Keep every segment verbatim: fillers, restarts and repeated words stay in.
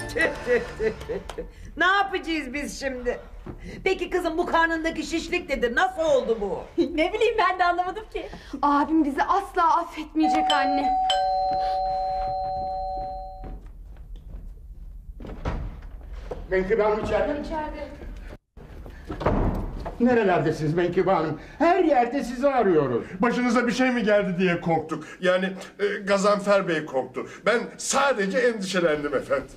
Ne yapacağız biz şimdi? Peki kızım, bu karnındaki şişlik nedir? Nasıl oldu bu? Ne bileyim, ben de anlamadım ki. Abim bizi asla affetmeyecek anne. Menkıbe Hanım içeride mi? İçeride. Nerelerdesiniz Menkıbe Hanım? Her yerde sizi arıyoruz. Başınıza bir şey mi geldi diye korktuk. Yani e, Gazanfer Bey korktu. Ben sadece endişelendim efendim.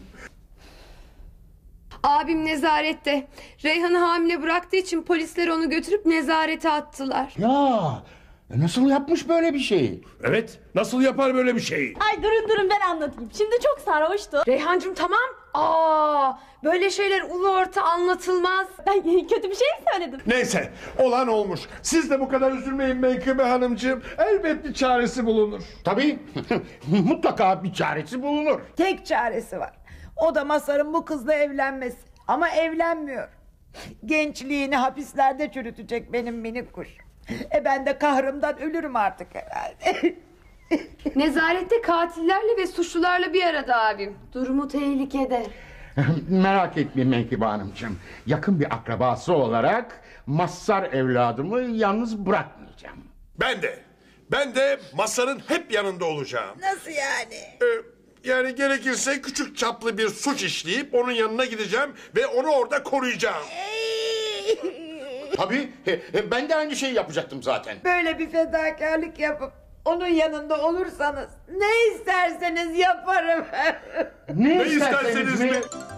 Abim nezarette. Reyhan'ı hamile bıraktığı için polisler onu götürüp nezarete attılar. Ya nasıl yapmış böyle bir şeyi? Evet, nasıl yapar böyle bir şeyi? Ay durun durun, ben anlatayım. Şimdi çok sarhoştu. Reyhancığım tamam. Aa, böyle şeyler ulu orta anlatılmaz. Ben kötü bir şey mi söyledim? Neyse, olan olmuş. Siz de bu kadar üzülmeyin Menkıbe Hanımcığım. Elbet bir çaresi bulunur. Tabii mutlaka bir çaresi bulunur. Tek çaresi var. O da Mazhar'ın bu kızla evlenmesi. Ama evlenmiyor. Gençliğini hapislerde çürütecek benim minik kuş. E ben de kahrımdan ölürüm artık herhalde. Nezarette katillerle ve suçlularla bir arada abim. Durumu tehlikede. Merak etmeyin Menkıbe Hanımcığım. Yakın bir akrabası olarak Mazhar evladımı yalnız bırakmayacağım. Ben de. Ben de Mazhar'ın hep yanında olacağım. Nasıl yani? Ee, yani gerekirse küçük çaplı bir suç işleyip onun yanına gideceğim ve onu orada koruyacağım. Tabii ben de aynı şeyi yapacaktım zaten. Böyle bir fedakarlık yapıp onun yanında olursanız ne isterseniz yaparım. Ne, Ne isterseniz, isterseniz mi? mi?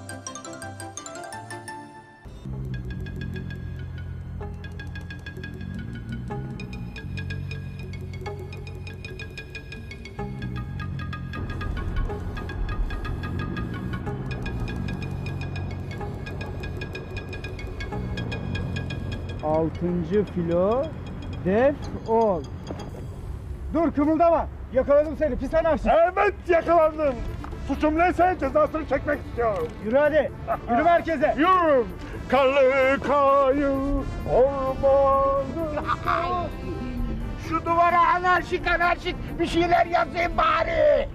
Altıncı filo def ol. Dur kımıldama. Yakaladım seni pis anarşist. Evet yakalandım. Suçum neyse cezasını çekmek istiyorum. Yürü hadi. Yürü merkeze. Yürüm. Karlı kayın ormanı. Şu duvara anarşik anarşik bir şeyler yazayım bari.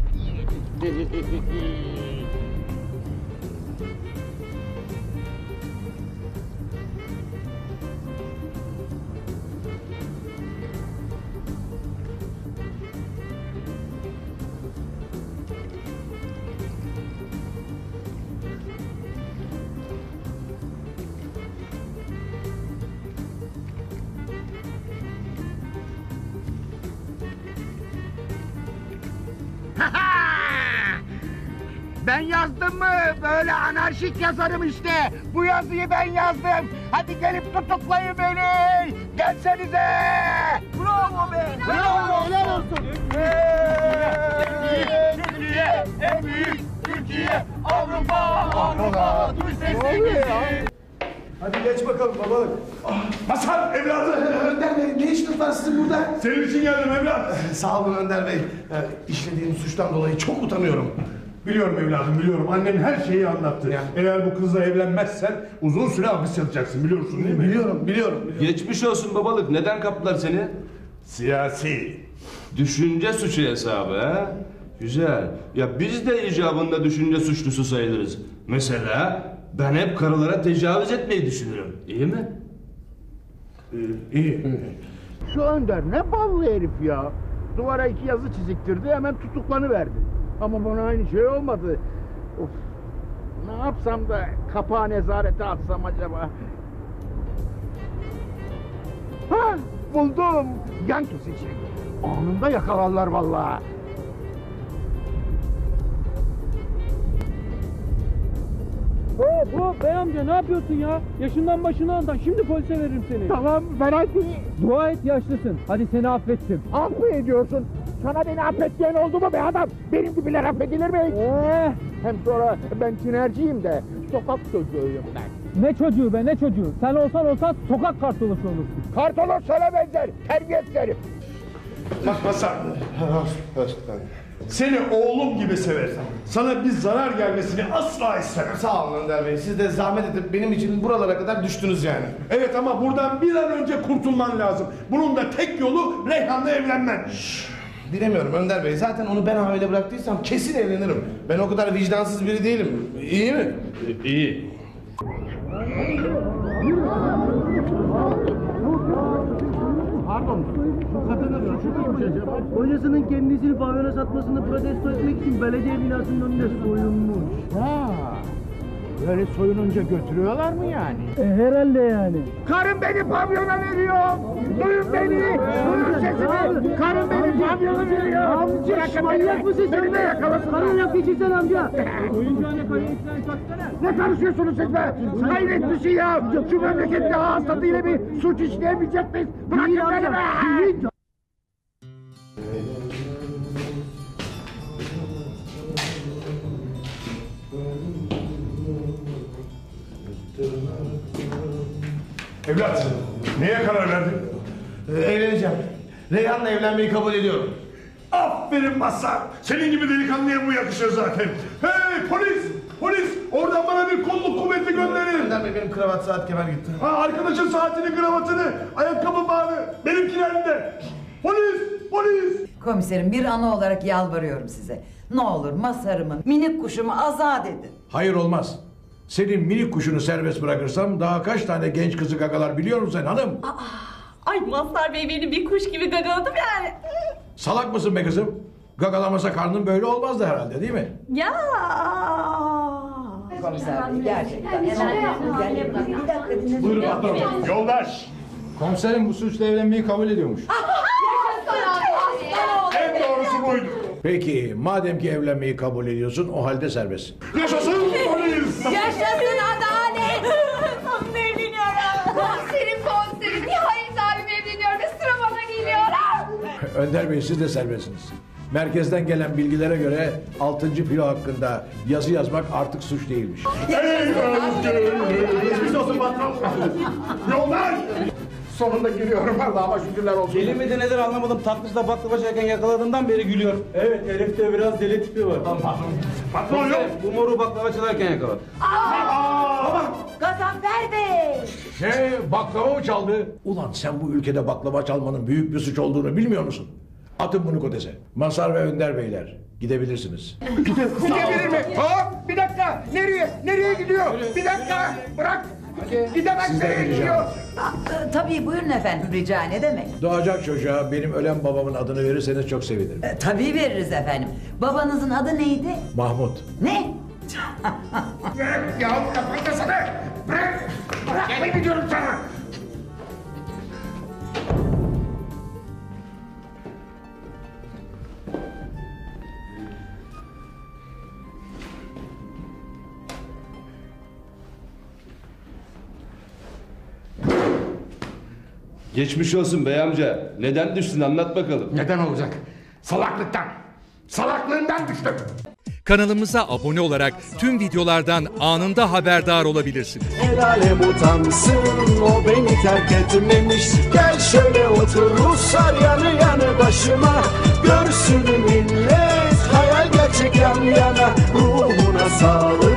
Ben yazdım mı? Böyle anarşik yazarım işte. Bu yazıyı ben yazdım. Hadi gelip tutuklayın beni. Gelsenize. Bravo be. Bravo. Helal olsun. Türkiye, en büyük Türkiye, Avrupa, Avrupa. Duy sesimizi. Hadi geç bakalım babalık. Mazhar evladı. Önder Bey, ne işiniz var sizin burada? Senin için geldim evlat. Sağ olun Önder Bey. Ee, işlediğim suçtan dolayı çok utanıyorum. Biliyorum evladım biliyorum. Annem her şeyi anlattı. Ya. Eğer bu kızla evlenmezsen uzun süre hapis yatacaksın biliyorsun değil mi? Biliyorum, biliyorum. Geçmiş olsun babalık. Neden kaptılar seni? Siyasi. Düşünce suçu hesabı ha? Güzel. Ya biz de icabında düşünce suçlusu sayılırız. Mesela ben hep karılara tecavüz etmeyi düşünürüm. İyi mi? Ee, iyi. Şu Önder ne ballı herif ya. Duvara iki yazı çiziktirdi hemen tutuklanıverdi. Ama bana aynı şey olmadı. Of. Ne yapsam da kapağı nezarete atsam acaba? Ha, buldum. Yan kesici. Anında yakalarlar vallahi. Hop hop bey amca, ne yapıyorsun ya? Yaşından başına ondan. Şimdi polise veririm seni. Tamam ben hadi. Dua et yaşlısın. Hadi seni affettim. Af mı ediyorsun? Sana beni affetmeyen oldu mu be adam? Benim gibiler affedilir mi? Ee, Hem sonra ben tinerciyim de sokak çocuğuyum ben. ne çocuğu be ne çocuğu? Sen olsan olsan sokak kartolosu olursun. Kartolos sana benzer. Terbiyesiz herif. Bak Mazhar. Seni oğlum gibi severim. Sana bir zarar gelmesini asla istemem. Sağ olun Önder Bey. Siz de zahmet edip benim için buralara kadar düştünüz yani. Evet ama buradan bir an önce kurtulman lazım. Bunun da tek yolu Reyhan'la evlenmen. Şşş, Bilemiyorum Önder Bey. Zaten onu ben hamile bıraktıysam kesin evlenirim. Ben o kadar vicdansız biri değilim. İyi mi? İyi. Pardon. Bu kadının suçu neymiş acaba? Kocasının kendisini pavyona satmasını protesto etmek için belediye binasının önünde soyunmuş. Ha. Böyle soyununca götürüyorlar mı yani? E, herhalde yani. Karım beni pavyona veriyor. Duyun beni. Duyun sesimi. Karım beni pavyona veriyor. Amca manyak mısın sen Beni de be? yakalasınlar. Karın yok için sen amca. Oyuncağına karıyı ikna satsana. Ne karışıyorsunuz siz be? Hayret bir şey ya. Şu memlekette ağız tadıyla bir suç işleyemeyecek miyiz? Bırakın beni be. Evlat, neye karar verdin? Ee, evleneceğim. Reyhan'la evlenmeyi kabul ediyorum. Aferin Mazhar. Senin gibi delikanlıya bu yakışır zaten. Hey polis! Polis! Oradan bana bir kolluk kuvveti gönderin. Önder Bey benim kravat saat kemer gitti. Ha, arkadaşın saatini, kravatını, ayakkabı bağını, benimkilerini de. Polis! Polis! Komiserim bir ana olarak yalvarıyorum size. Ne olur Mazhar'ımı, minik kuşumu azat edin. Hayır olmaz. Senin minik kuşunu serbest bırakırsam daha kaç tane genç kızı gagalar biliyor musun sen hanım? Ay Mazhar Bey beni bir kuş gibi gagaladım yani. Salak mısın be kızım? Gagalamasa karnın böyle olmazdı herhalde değil mi? Ya. Komiser Bey gerçekten. Bir dakika dinle. Buyurun patron. Yoldaş! Komiserim bu suçla evlenmeyi kabul ediyormuş. En doğrusu buydu. Peki madem ki evlenmeyi kabul ediyorsun o halde serbest. Yaşasın polis! Yaşasın adalet! Sonunda evleniyorum. Komiserim komiserim nihayet abim evleniyor ve sıra bana geliyor. Önder Bey siz de serbestsiniz. Merkezden gelen bilgilere göre altıncı filo hakkında yazı yazmak artık suç değilmiş. Hey özgür! Geçmiş olsun patron. Yoldaş! Sonunda giriyorum Allah'ıma şükürler olsun. Deli midir nedir anlamadım. Tatlısıyla baklava çekerken yakaladığından beri gülüyor. Evet herifte biraz deli tipi var. Patron yok! Bu moru baklava çalarken yakaladı. Gazanfer Bey! Ne baklava mı çaldı? Ulan sen bu ülkede baklava çalmanın büyük bir suç olduğunu bilmiyor musun? Atın bunu kodese. Mazhar ve Önder Beyler gidebilirsiniz. Gidebilir mi? Hop bir dakika. Nereye? Nereye gidiyor? Bir dakika. Bırak. Gidemez. Sizlere Nereye geleceğim. gidiyor? Aa, tabii buyurun efendim rica ne demek? Doğacak çocuğa benim ölen babamın adını verirseniz çok sevinirim. E, tabii veririz efendim. Babanızın adı neydi? Mahmut. Ne? Bırak ya kapatasana. Bırak. Bırak beni diyorum sana. Geçmiş olsun bey amca. Neden düştün anlat bakalım. Neden olacak? Salaklıktan. Salaklığından düştüm. Kanalımıza abone olarak tüm videolardan anında haberdar olabilirsiniz. El alem utansın o beni terk etmemiş. Gel şöyle otur Ruslar yanı yanı başıma. Görsün millet hayal gerçek yan yana. Ruhuna sağlık.